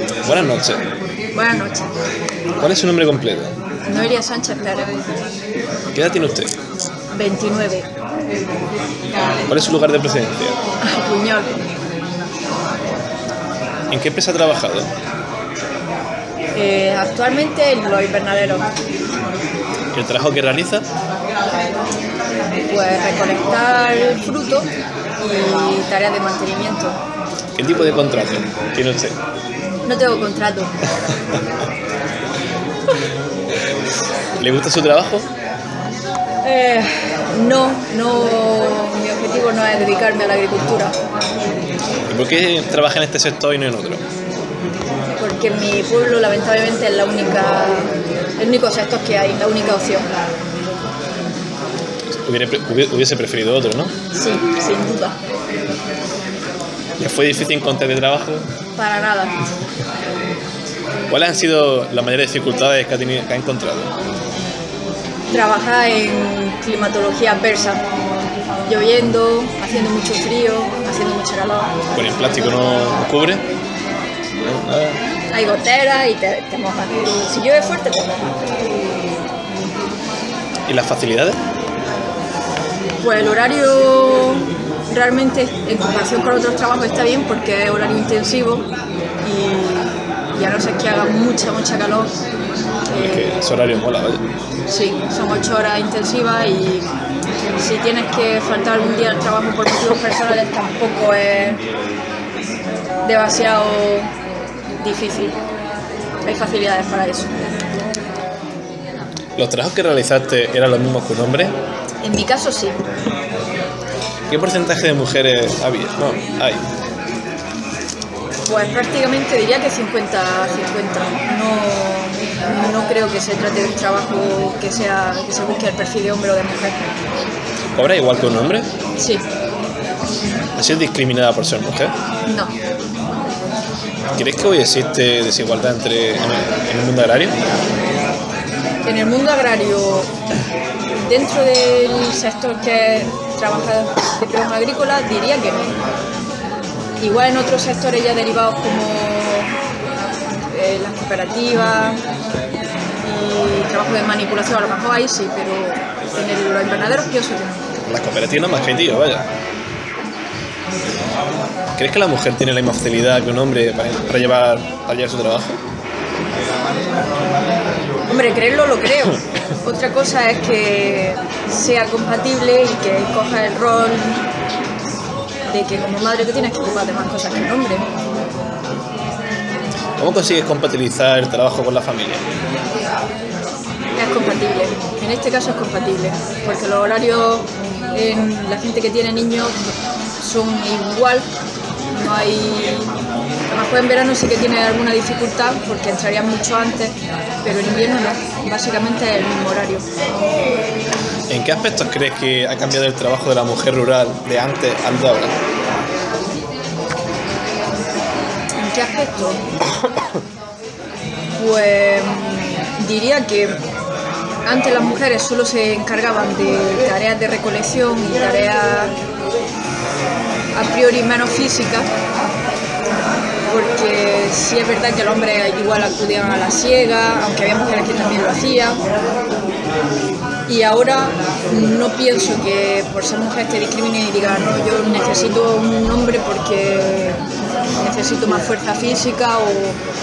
Buenas noches. Buenas noches. ¿Cuál es su nombre completo? Noelia Sánchez Pérez. ¿Qué edad tiene usted? 29. ¿Cuál es su lugar de procedencia? Puñol. ¿En qué empresa ha trabajado? Actualmente en los invernaderos. ¿El trabajo que realiza? Pues recolectar frutos y tareas de mantenimiento. ¿Qué tipo de contrato tiene usted? No tengo contrato. ¿Le gusta su trabajo? No, mi objetivo no es dedicarme a la agricultura. ¿Y por qué trabaja en este sector y no en otro? Porque en mi pueblo lamentablemente es el único sector que hay, la única opción. Hubiese preferido otro, ¿no? Sí, sin duda. ¿Le fue difícil encontrar de trabajo? Para nada. ¿Cuáles han sido las mayores dificultades que ha encontrado? Trabajar en climatología adversa, lloviendo, haciendo mucho frío, haciendo mucho calor. ¿Con el plástico no cubre? Hay goteras y te mojas. Si llueve fuerte, te mojas. ¿Y las facilidades? Pues el horario realmente, en comparación con otros trabajos, está bien porque es horario intensivo y a no ser que haga mucha calor. Es que ese horario mola, vaya. Sí, son 8 horas intensivas y si tienes que faltar algún día al trabajo por motivos personales tampoco es demasiado difícil. Hay facilidades para eso. ¿Los trabajos que realizaste eran los mismos que un hombre? En mi caso sí. ¿Qué porcentaje de mujeres había? No, hay. Pues prácticamente diría que 50-50. No creo que se trate de un trabajo que se busque el perfil de hombre o de mujer. ¿Cobra igual que un hombre? Sí. ¿Has sido discriminada por ser mujer? No. ¿Crees que hoy existe desigualdad en el mundo agrario? En el mundo agrario, dentro del sector que trabaja de producción agrícola, diría que no. Igual en otros sectores ya derivados como las cooperativas y trabajo de manipulación, a lo mejor ahí sí, pero en los invernaderos pienso que no. Las cooperativas más que tío, vaya. ¿Crees que la mujer tiene la misma facilidad que un hombre para llevar su trabajo? Hombre, creerlo lo creo. Otra cosa es que sea compatible y que coja el rol de que como madre te tienes que ocupar de más cosas que un hombre. ¿Cómo consigues compatibilizar el trabajo con la familia? Es compatible. En este caso es compatible, porque los horarios en la gente que tiene niños son igual. No hay... A lo mejor en verano sí que tiene alguna dificultad porque entraría mucho antes, pero en invierno no. Básicamente es el mismo horario. ¿En qué aspectos crees que ha cambiado el trabajo de la mujer rural de antes al de ahora? ¿En qué aspecto? Pues diría que antes las mujeres solo se encargaban de tareas de recolección y tareas a priori menos físicas, porque sí es verdad que los hombres igual acudían a la siega, aunque había mujeres que también lo hacían. Y ahora no pienso que por ser mujer te discriminen y digan, no, yo necesito un hombre porque necesito más fuerza física o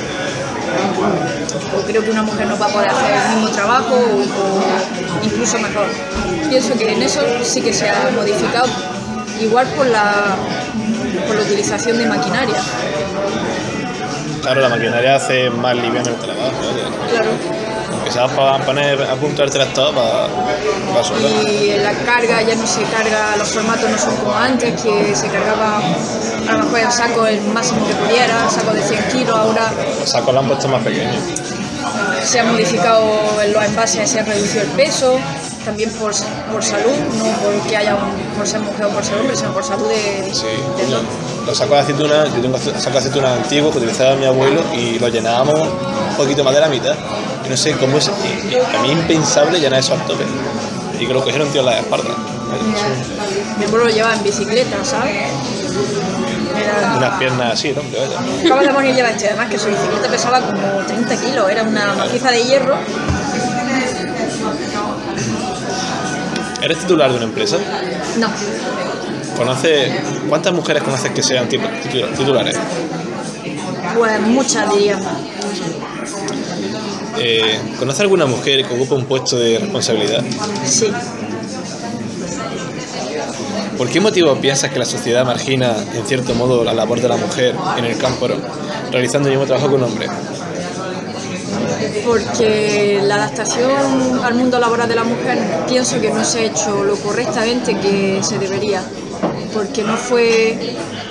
creo que una mujer no va a poder hacer el mismo trabajo o incluso mejor. Pienso que en eso sí que se ha modificado, igual por la utilización de maquinaria. Claro, la maquinaria hace más liviano el trabajo, ¿vale? Claro. Aunque se va a poner a punto el tractor para soldar. Y la carga ya no se carga, los formatos no son como antes, que se cargaba a lo mejor en saco el máximo que pudiera, saco de 100 kilos, ahora Los sacos lo han puesto más pequeños. se ha modificado en los envases, se ha reducido el peso, también por salud, no porque haya por ser mujer o por ser hombre, sino por salud de todo. Los sacos de aceituna, yo tengo sacos de aceituna antiguos que utilizaba mi abuelo y los llenábamos un poquito más de la mitad. Y no sé cómo es, a mí es impensable llenar eso al tope. Y que lo cogieron tío en las espaldas. Mi abuelo lo llevaba en bicicleta, ¿sabes? Era Unas piernas así, ¿no? Hombre, vaya. ¿Cómo demonios lleva este? Además que su bicicleta pesaba como 30 kilos, era una maciza de hierro. ¿Eres titular de una empresa? No, ¿Cuántas mujeres conoces que sean titulares? pues muchas diría. ¿Conoces alguna mujer que ocupe un puesto de responsabilidad? Sí. ¿Por qué motivo piensas que la sociedad margina, en cierto modo, la labor de la mujer en el campo, realizando el mismo trabajo que un hombre? Porque la adaptación al mundo laboral de la mujer pienso que no se ha hecho lo correctamente que se debería, porque no fue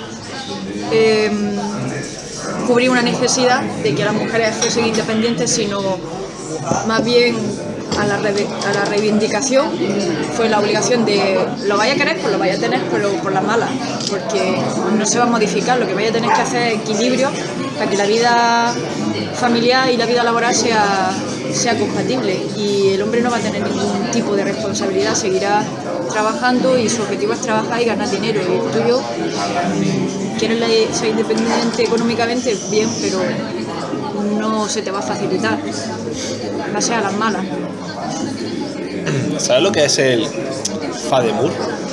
cubrir una necesidad de que las mujeres fuesen independientes, sino más bien a la reivindicación fue la obligación de lo vaya a querer, pues lo vaya a tener, pero por las malas, porque no se va a modificar, lo que vaya a tener que hacer es equilibrio para que la vida familiar y la vida laboral sea compatible, y el hombre no va a tener ningún tipo de responsabilidad, seguirá trabajando y su objetivo es trabajar y ganar dinero, y el tuyo quieres ser independiente económicamente, bien, pero no se te va a facilitar, va a ser a las malas. ¿Sabes lo que es el FADEMUR?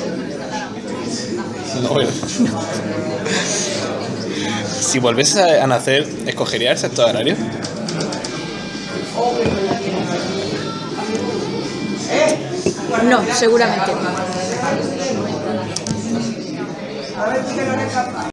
No, bueno. Si volviese a nacer, ¿escogerías el sector agrario? No, seguramente.